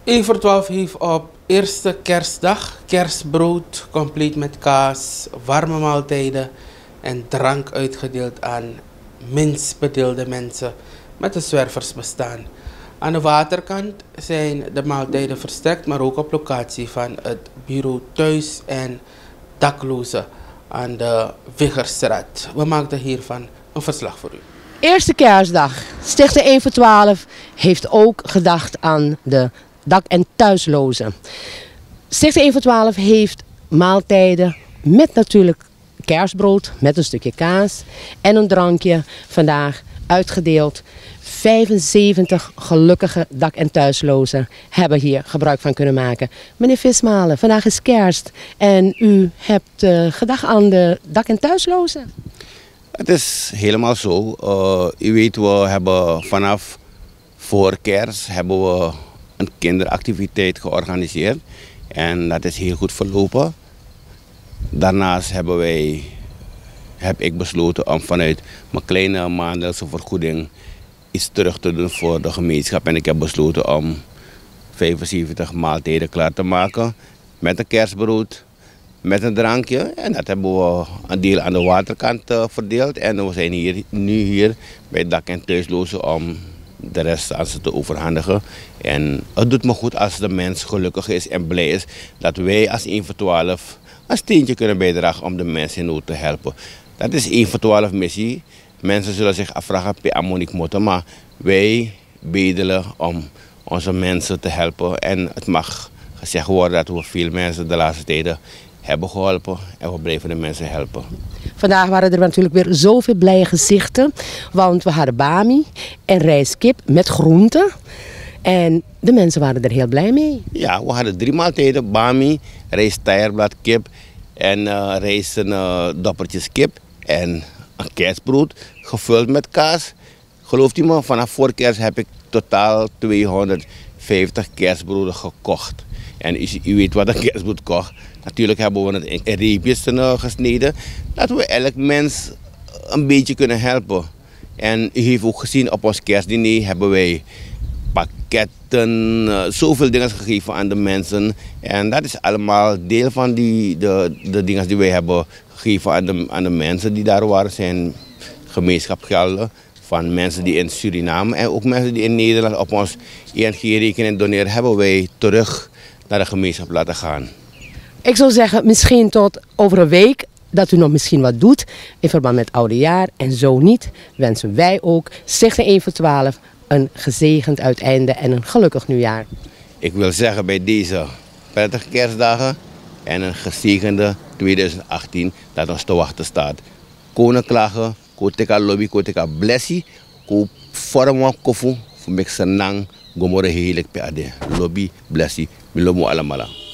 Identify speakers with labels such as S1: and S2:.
S1: 1 voor 12 heeft op eerste kerstdag kerstbrood, compleet met kaas, warme maaltijden en drank uitgedeeld aan minst bedeelde mensen met een zwerversbestaan. Aan de waterkant zijn de maaltijden verstrekt, maar ook op locatie van het bureau Thuis en Daklozen aan de Wiggerstraat. We maakten hiervan een verslag voor u.
S2: Eerste kerstdag. Stichting 1 voor 12 heeft ook gedacht aan de dak- en thuislozen. Stichting 1 voor 12 heeft maaltijden met natuurlijk kerstbrood, met een stukje kaas en een drankje vandaag uitgedeeld. 75 gelukkige dak- en thuislozen hebben hier gebruik van kunnen maken. Meneer Vismalen, vandaag is kerst en u hebt gedacht aan de dak- en thuislozen.
S3: Het is helemaal zo. U weet, we hebben vanaf voor kerst hebben we een kinderactiviteit georganiseerd. En dat is heel goed verlopen. Daarnaast heb ik besloten om vanuit mijn kleine maandelijkse vergoeding iets terug te doen voor de gemeenschap. En ik heb besloten om 75 maaltijden klaar te maken met een kerstbrood, met een drankje. En dat hebben we een deel aan de waterkant verdeeld. En we zijn nu hier bij dak- en thuislozen om de rest aan ze te overhandigen. En het doet me goed als de mens gelukkig is en blij is dat wij als 1 voor 12 een steentje kunnen bijdragen om de mensen in nood te helpen. Dat is 1 voor 12 missie. Mensen zullen zich afvragen per Amonik Motten, maar wij bedelen om onze mensen te helpen. En het mag gezegd worden dat we veel mensen de laatste tijden hebben geholpen en we blijven de mensen helpen.
S2: Vandaag waren er natuurlijk weer zoveel blije gezichten, want we hadden bami en rijstkip met groenten. En de mensen waren er heel blij mee.
S3: Ja, we hadden 3 maaltijden: bami, rijst, teierblad, kip en rijst en doppertjes kip en een kerstbrood gevuld met kaas. Gelooft u me, vanaf voor kerst heb ik totaal 250 kerstbroden gekocht. En u weet wat een kerstbrood kost. Natuurlijk hebben we het in reepjes gesneden, dat we elk mens een beetje kunnen helpen. En u heeft ook gezien, op ons kerstdiner hebben wij pakketten, zoveel dingen gegeven aan de mensen. En dat is allemaal deel van de dingen die wij hebben gegeven aan de mensen die daar waren. Zijn gemeenschapsgelden van mensen die in Suriname en ook mensen die in Nederland op ons ING-rekening doneren, hebben wij terug naar de gemeenschap laten gaan.
S2: Ik zou zeggen, misschien tot over een week dat u nog misschien wat doet in verband met oudejaar. En zo niet, wensen wij ook Stichting 1 voor 12 een gezegend uiteinde en een gelukkig nieuwjaar.
S3: Ik wil zeggen bij deze prettige kerstdagen en een gezegende 2018 dat ons te wachten staat. Koninklagen, koteka lobby, koteka blessie, ko forma kofu, voor mij senang, gomore heerlijk pe ade. Lobby, blessie, milomo alamala.